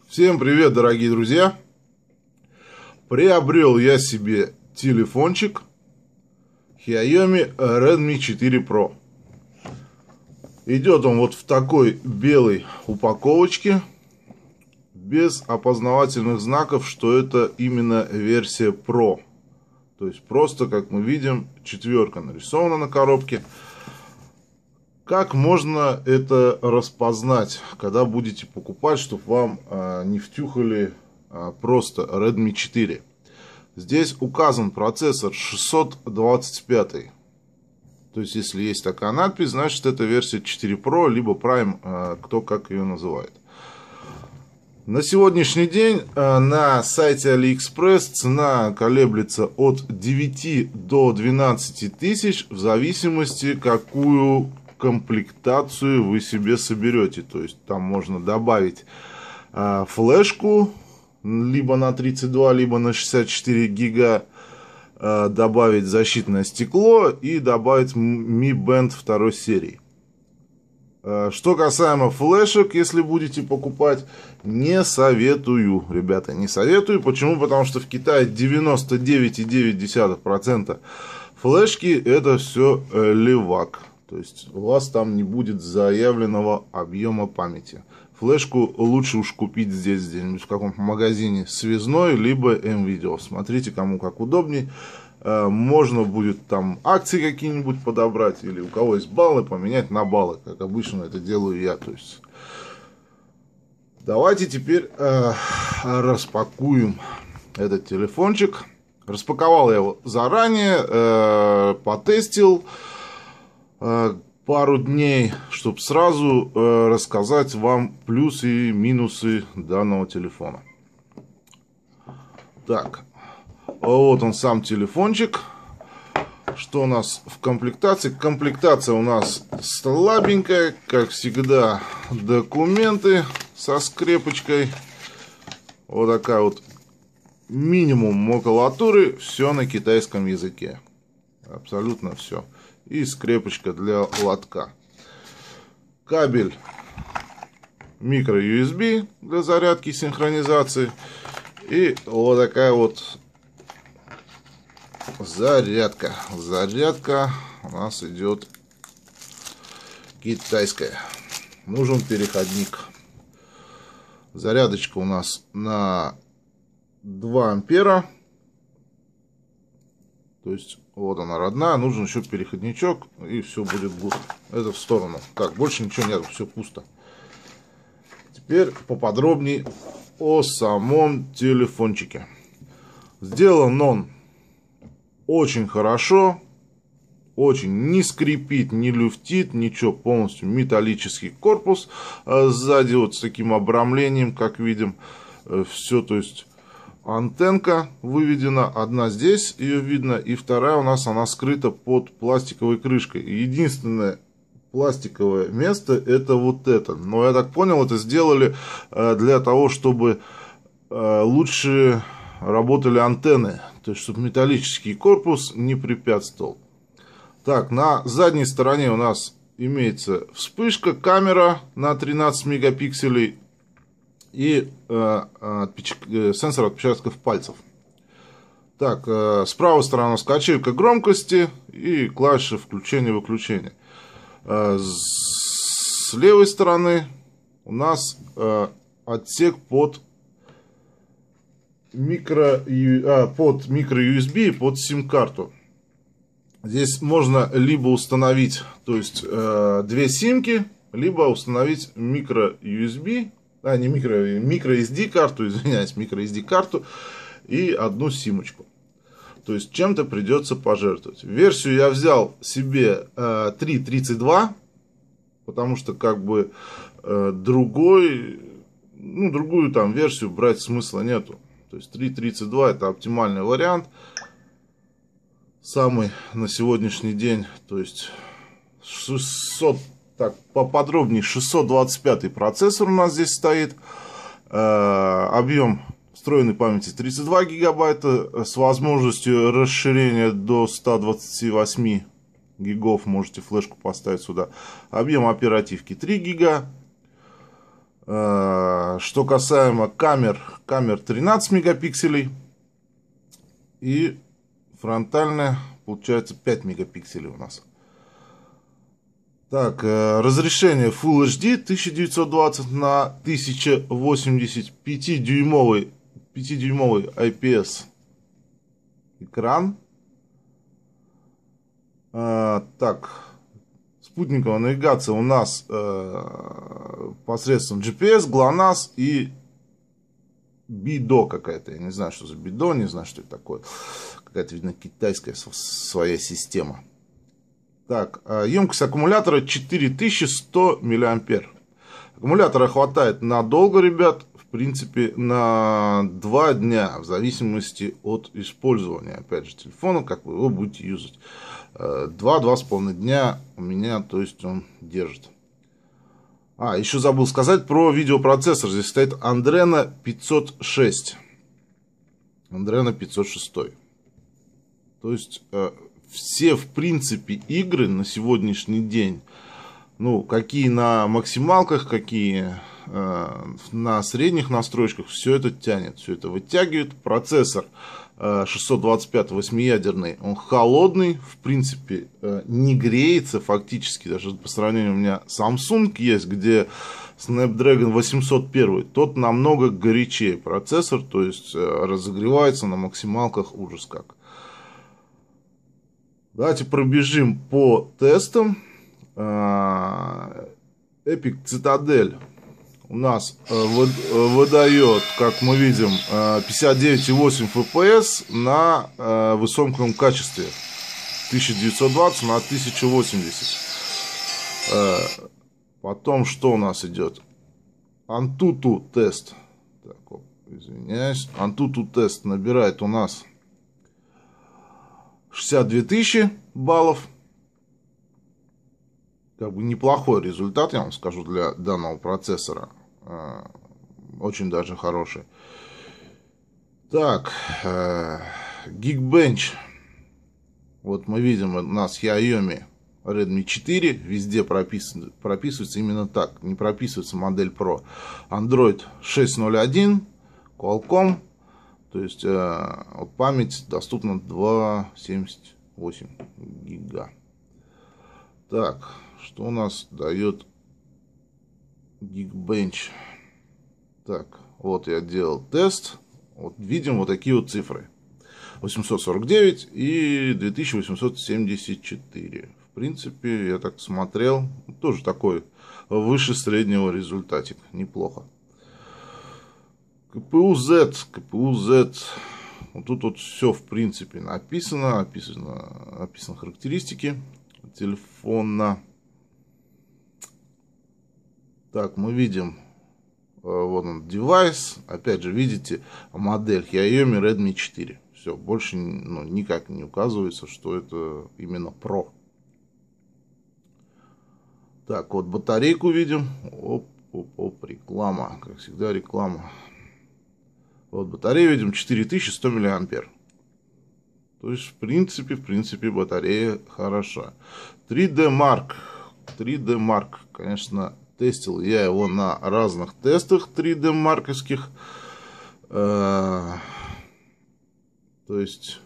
Всем привет, дорогие друзья! Приобрел я себе телефончик Xiaomi Redmi 4 Pro. Идет он вот в такой белой упаковочке, без опознавательных знаков, что это именно версия Pro. То есть просто, как мы видим, четверка нарисована на коробке. Как можно это распознать, когда будете покупать, чтобы вам не втюхали просто Redmi 4? Здесь указан процессор 625. То есть, если есть такая надпись, значит, это версия 4 Pro, либо Prime, кто как ее называет. На сегодняшний день на сайте AliExpress цена колеблется от 9 до 12 тысяч, в зависимости, какую комплектацию вы себе соберете. То есть там можно добавить флешку либо на 32, либо на 64 гига, добавить защитное стекло и добавить Mi Band второй серии. Что касаемо флешек, если будете покупать, не советую, ребята, не советую. Почему? Потому что в Китае 99,9% флешки это все левак. То есть у вас там не будет заявленного объема памяти. Флешку лучше уж купить здесь где-нибудь в каком-то магазине связной, либо МВидео. Смотрите, кому как удобней. Можно будет там акции какие-нибудь подобрать, или у кого есть баллы, поменять на баллы, как обычно это делаю я. То есть давайте теперь распакуем этот телефончик. Распаковал я его заранее, потестил пару дней, чтобы сразу рассказать вам плюсы и минусы данного телефона. Так, вот он сам телефончик. Что у нас в комплектации? Комплектация у нас слабенькая, как всегда. Документы со скрепочкой. Вот такая вот минимум макулатуры. Все на китайском языке. Абсолютно все. И скрепочка для лотка. Кабель micro-USB для зарядки и синхронизации. И вот такая вот зарядка. Зарядка у нас идет китайская. Нужен переходник. Зарядочка у нас на 2 ампера. То есть вот она родная, нужен еще переходничок, и все будет гуд. Это в сторону. Так, больше ничего нет, все пусто. Теперь поподробнее о самом телефончике. Сделан он очень хорошо, очень не скрипит, не люфтит, ничего, полностью металлический корпус. Сзади вот с таким обрамлением, как видим, все, то есть антенка выведена, одна здесь, ее видно, и вторая у нас, она скрыта под пластиковой крышкой. Единственное пластиковое место это вот это. Но я так понял, это сделали для того, чтобы лучше работали антенны. То есть, чтобы металлический корпус не препятствовал. Так, на задней стороне у нас имеется вспышка, камера на 13 мегапикселей. И сенсор отпечатков пальцев. Так, с правой стороны качелька громкости и клавиша включения-выключения. С левой стороны у нас отсек под micro-USB и под сим-карту. Здесь можно либо установить, то есть две симки, либо установить micro-USB. Не microSD карту, извиняюсь, microSD карту и одну симочку. То есть чем-то придется пожертвовать. Версию я взял себе 3.32, потому что как бы другую там версию брать смысла нету. То есть 3.32 это оптимальный вариант. Самый на сегодняшний день, то есть 600. Так, поподробнее, 625 процессор у нас здесь стоит. Объем встроенной памяти 32 гигабайта. С возможностью расширения до 128 гигов можете флешку поставить сюда. Объем оперативки 3 гига. Что касаемо камер 13 мегапикселей. И фронтальная, получается, 5 мегапикселей у нас. Так, разрешение Full HD 1920 на 1080, 5-дюймовый IPS экран. Так, спутниковая навигация у нас посредством GPS, GLONASS и BIDO какая-то. Я не знаю, что за BIDO, не знаю, что это такое. Какая-то, видно, китайская своя система. Так, емкость аккумулятора 4100 мАh. Аккумулятора хватает надолго, ребят. В принципе, на 2 дня, в зависимости от использования, опять же, телефона, как вы его будете юзать. 2-2,5 дня у меня, то есть, он держит. Еще забыл сказать про видеопроцессор. Здесь стоит Adreno 506. Adreno 506. То есть, все, в принципе, игры на сегодняшний день, ну, какие на максималках, какие на средних настройках, все это тянет, все это вытягивает. Процессор 625 8-ядерный, он холодный, в принципе, не греется фактически, даже по сравнению у меня Samsung есть, где Snapdragon 801, тот намного горячее процессор, то есть разогревается на максималках ужас как. Давайте пробежим по тестам. Epic Citadel у нас выдает, как мы видим, 59,8 FPS на высоком качестве. 1920 на 1080. Потом что у нас идет? Antutu тест. Так, извиняюсь. Antutu тест набирает у нас 62 тысячи баллов. Как бы неплохой результат, я вам скажу, для данного процессора. Очень даже хороший. Так, Geekbench. Вот мы видим, у нас Xiaomi Redmi 4. Везде прописывается именно так. Не прописывается модель Pro. Android 6.0.1. Qualcomm. То есть память доступна 2,78 гига. Так, что у нас дает Geekbench? Так, вот я делал тест. Вот видим вот такие вот цифры. 849 и 2874. В принципе, я так смотрел. Тоже такой выше среднего результатик. Неплохо. КПУ Z. Вот тут вот все в принципе написано. Описаны характеристики телефона. Так, мы видим. Вот он, девайс. Опять же, видите, модель Xiaomi Redmi 4. Все, больше никак не указывается, что это именно Pro. Так, вот батарейку видим. Оп, реклама. Как всегда, реклама. Вот батарею видим 4100 мАh. То есть, в принципе, батарея хороша. 3D Mark. Конечно, тестил я его на разных тестах 3D марковских. То есть,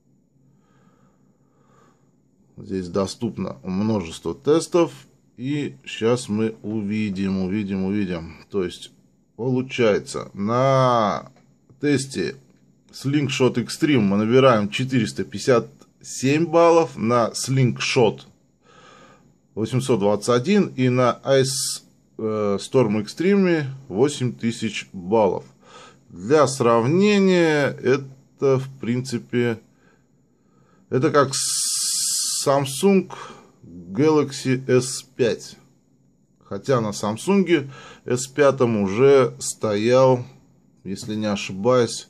здесь доступно множество тестов. И сейчас мы увидим. То есть, получается, на тесте Slingshot Extreme мы набираем 457 баллов, на Slingshot 821 и на Ice Storm Extreme 8000 баллов. Для сравнения, это в принципе, это как Samsung Galaxy S5. Хотя на Samsung S5 уже стоял, если не ошибаюсь,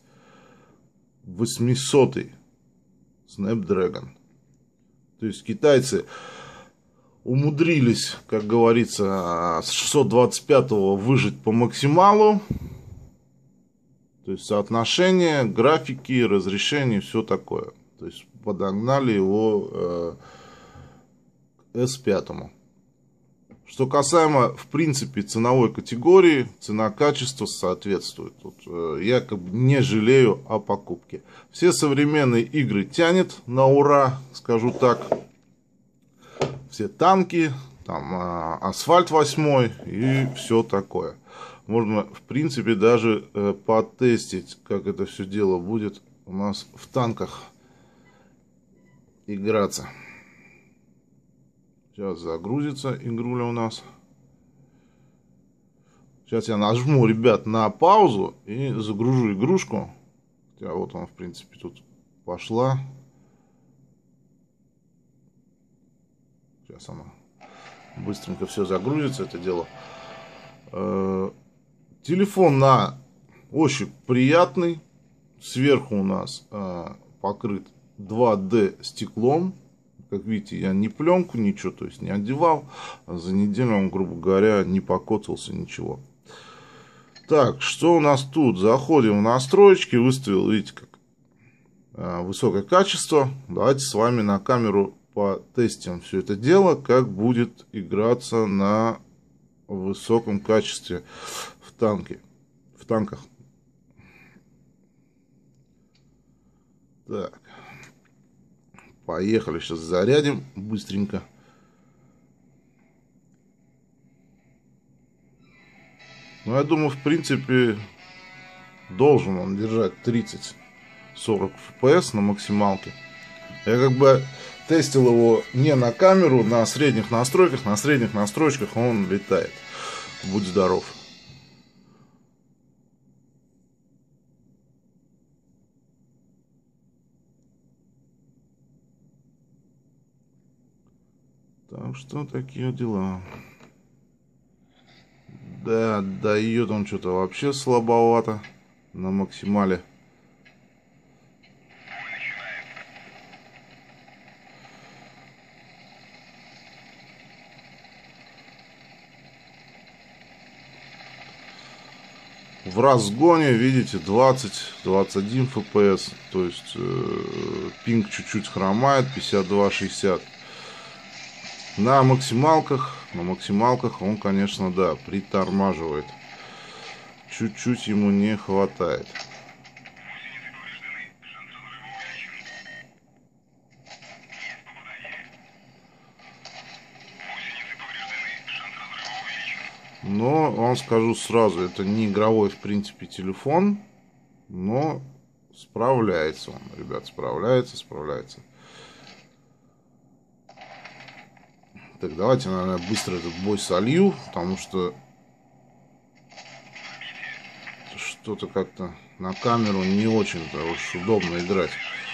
800-й Snapdragon. То есть китайцы умудрились, как говорится, с 625-го выжить по максималу. То есть соотношение, графики, разрешение, все такое. То есть подогнали его к S5. Что касаемо, в принципе, ценовой категории, цена-качество соответствует. Тут я как бы не жалею о покупке. Все современные игры тянет на ура, скажу так. Все танки, там Асфальт 8 и все такое. Можно, в принципе, даже потестить, как это все дело будет у нас в танках играться. Сейчас загрузится игруля у нас. Сейчас я нажму, ребят, на паузу и загружу игрушку. Хотя вот она, в принципе, тут пошла. Сейчас она быстренько все загрузится, это дело. Телефон на ощупь приятный. Сверху у нас покрыт 2D стеклом. Как видите, я не пленку, ничего, то есть не одевал. За неделю он, грубо говоря, не покоцался, ничего. Так, что у нас тут? Заходим в настройки, выставил, видите, как высокое качество. Давайте с вами на камеру потестим все это дело, как будет играться на высоком качестве в танках. Так, поехали, сейчас зарядим быстренько. Ну, я думаю, в принципе, должен он держать 30-40 FPS на максималке. Я как бы тестил его не на камеру, на средних настройках. На средних настройках он летает. Будь здоров. Так что такие дела. Да, дает он что-то вообще слабовато на максимале. В разгоне, видите, 20-21 FPS. То есть пинг чуть-чуть хромает, 52-60. На максималках он, конечно, да, притормаживает. Чуть-чуть ему не хватает. Но вам скажу сразу, это не игровой, в принципе, телефон, но справляется он, ребят, справляется. Так, давайте, наверное, быстро этот бой солью, потому что что-то как-то на камеру не очень-то уж удобно играть.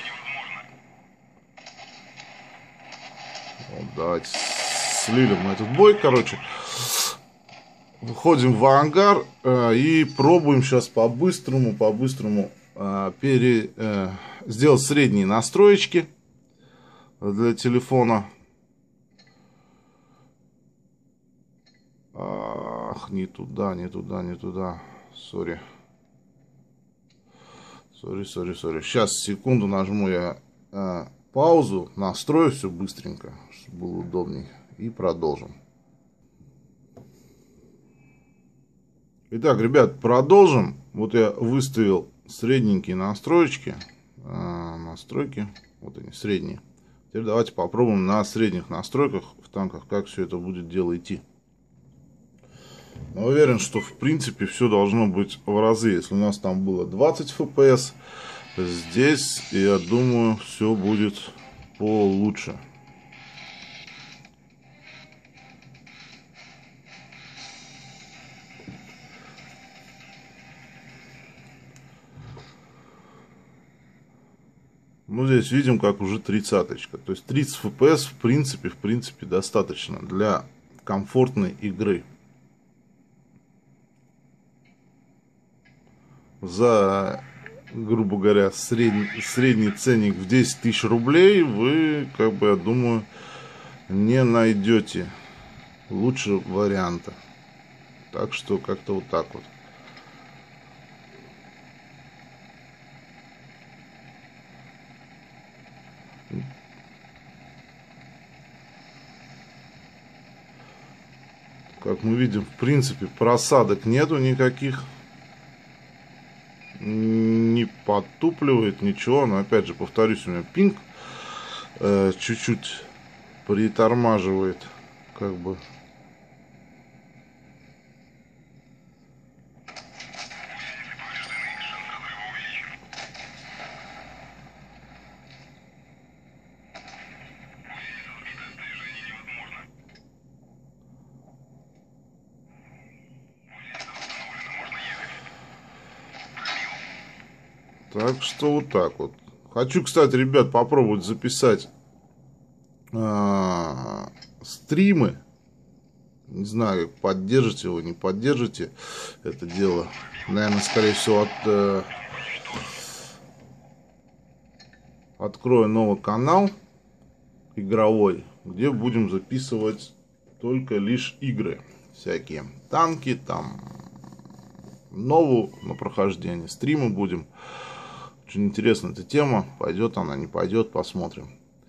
Вот, давайте слили мы этот бой, короче. Выходим в ангар и пробуем сейчас по-быстрому сделать средние настроечки для телефона. Ах, не туда. Сори. Сейчас, секунду, нажму я паузу, настрою все быстренько, чтобы было удобней. И продолжим. Итак, ребят, продолжим. Вот я выставил средненькие настройки. Вот они, средние. Теперь давайте попробуем на средних настройках в танках, как все это будет дело идти. Но уверен, что в принципе все должно быть в разы. Если у нас там было 20 FPS, здесь, я думаю, все будет получше. Ну, здесь видим, как уже 30-очка. То есть 30 FPS в принципе достаточно для комфортной игры. За, грубо говоря, средний ценник в 10 тысяч рублей вы, как бы, я думаю, не найдете лучшего варианта. Так что как-то вот так вот. Как мы видим, в принципе, просадок нету никаких. Не подтупливает ничего. Но опять же, повторюсь, у меня пинг чуть-чуть притормаживает. Как бы. Так что вот так вот. Хочу, кстати, ребят, попробовать записать стримы. Не знаю, поддержите его, не поддержите это дело. Наверное, скорее всего, открою новый канал игровой, где будем записывать только лишь игры. Всякие танки, там, новую на прохождение. Стримы будем. Очень интересная эта тема. Пойдет она, не пойдет, посмотрим.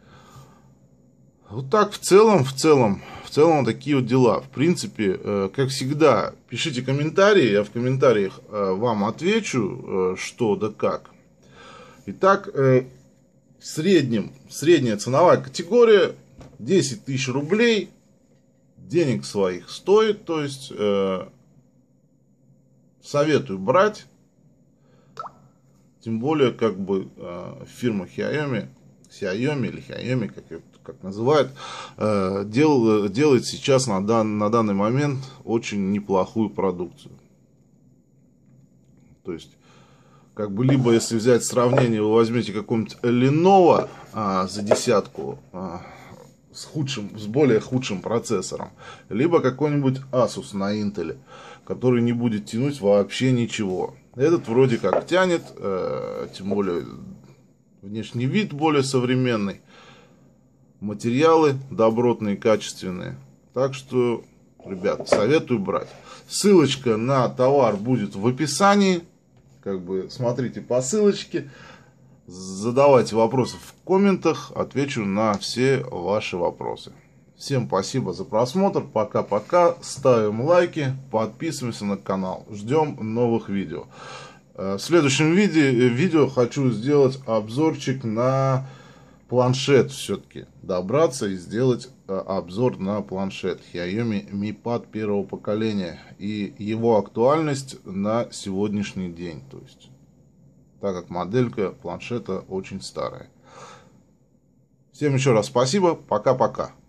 Вот так в целом такие вот дела. В принципе, как всегда, пишите комментарии, я в комментариях вам отвечу, что да как. Итак, в среднем, средняя ценовая категория 10 тысяч рублей, денег своих стоит, то есть советую брать. Тем более, как бы, фирма Xiaomi или Xiaomi, как называют, делает сейчас на данный момент очень неплохую продукцию. То есть, как бы, либо, если взять сравнение, вы возьмете какой-нибудь Lenovo за десятку, с более худшим процессором, либо какой-нибудь Asus на Intel, который не будет тянуть вообще ничего. Этот вроде как тянет, тем более внешний вид более современный, материалы добротные, качественные. Так что, ребят, советую брать. Ссылочка на товар будет в описании. Как бы смотрите по ссылочке. Задавайте вопросы в комментах. Отвечу на все ваши вопросы. Всем спасибо за просмотр. Пока-пока. Ставим лайки. Подписываемся на канал. Ждем новых видео. В следующем видео хочу сделать обзорчик на планшет. Все-таки добраться и сделать обзор на планшет Xiaomi Mi Pad первого поколения. И его актуальность на сегодняшний день. То есть, так как моделька планшета очень старая. Всем еще раз спасибо. Пока-пока.